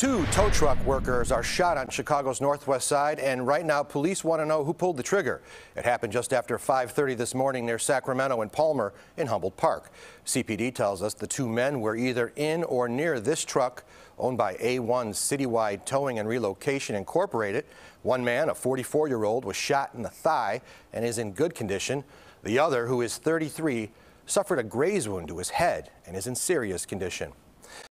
Two tow truck workers are shot on Chicago's northwest side, and right now police want to know who pulled the trigger. It happened just after 5:30 this morning near Sacramento and Palmer in Humboldt Park. CPD tells us the two men were either in or near this truck owned by A1 Citywide Towing and Relocation Incorporated. One man, a 44-year-old, was shot in the thigh and is in good condition. The other, who is 33, suffered a graze wound to his head and is in serious condition.